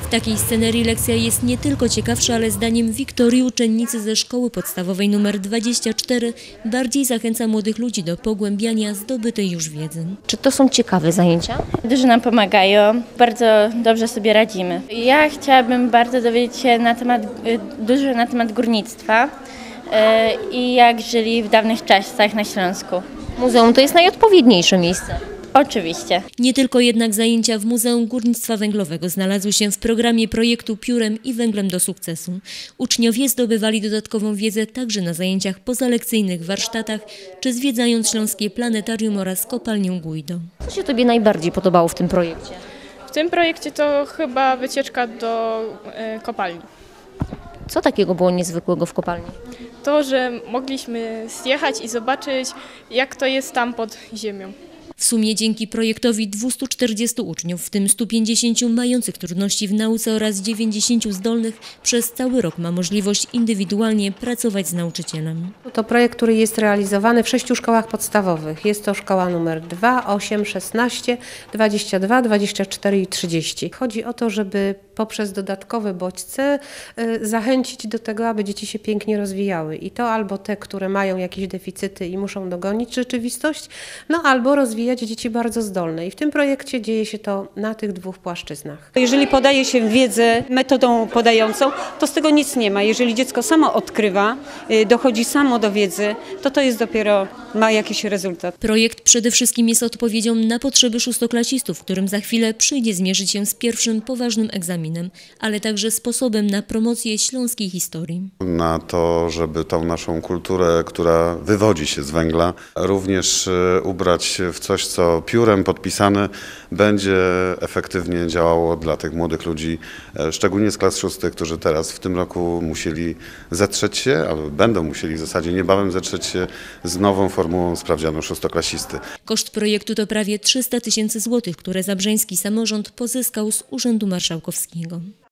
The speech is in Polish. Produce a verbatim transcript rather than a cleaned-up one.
W takiej scenerii lekcja jest nie tylko ciekawsza, ale zdaniem Wiktorii uczennicy ze szkoły podstawowej nr dwadzieścia cztery bardziej zachęca młodych ludzi do pogłębiania zdobytej już wiedzy. Czy to są ciekawe zajęcia? Dużo nam pomagają, bardzo dobrze sobie radzimy. Ja chciałabym bardzo dowiedzieć się na temat, dużo na temat górnictwa yy, i jak żyli w dawnych czasach na Śląsku. Muzeum to jest najodpowiedniejsze miejsce. Oczywiście. Nie tylko jednak zajęcia w Muzeum Górnictwa Węglowego znalazły się w programie projektu Piórem i Węglem do Sukcesu. Uczniowie zdobywali dodatkową wiedzę także na zajęciach pozalekcyjnych, warsztatach czy zwiedzając Śląskie Planetarium oraz kopalnię Gujdo. Co się Tobie najbardziej podobało w tym projekcie? W tym projekcie to chyba wycieczka do y, kopalni. Co takiego było niezwykłego w kopalni? To, że mogliśmy zjechać i zobaczyć, jak to jest tam pod ziemią. W sumie dzięki projektowi dwieście czterdziestu uczniów, w tym stu pięćdziesięciu mających trudności w nauce oraz dziewięćdziesięciu zdolnych, przez cały rok ma możliwość indywidualnie pracować z nauczycielem. To projekt, który jest realizowany w sześciu szkołach podstawowych. Jest to szkoła numer dwa, osiem, szesnaście, dwadzieścia dwa, dwadzieścia cztery i trzydzieści. Chodzi o to, żeby poprzez dodatkowe bodźce y, zachęcić do tego, aby dzieci się pięknie rozwijały. I to albo te, które mają jakieś deficyty i muszą dogonić rzeczywistość, no albo rozwijać dzieci bardzo zdolne. I w tym projekcie dzieje się to na tych dwóch płaszczyznach. Jeżeli podaje się wiedzę metodą podającą, to z tego nic nie ma. Jeżeli dziecko samo odkrywa, dochodzi samo do wiedzy, to to jest dopiero, ma jakiś rezultat. Projekt przede wszystkim jest odpowiedzią na potrzeby szóstoklasistów, którym za chwilę przyjdzie zmierzyć się z pierwszym poważnym egzaminem, ale także sposobem na promocję śląskiej historii. Na to, żeby tą naszą kulturę, która wywodzi się z węgla, również ubrać w coś, co piórem podpisane będzie efektywnie działało dla tych młodych ludzi, szczególnie z klas szóstych, którzy teraz w tym roku musieli zetrzeć się, albo będą musieli w zasadzie niebawem zetrzeć się z nową formułą sprawdzianu szóstoklasisty. Koszt projektu to prawie trzysta tysięcy złotych, które zabrzeński samorząd pozyskał z Urzędu Marszałkowskiego.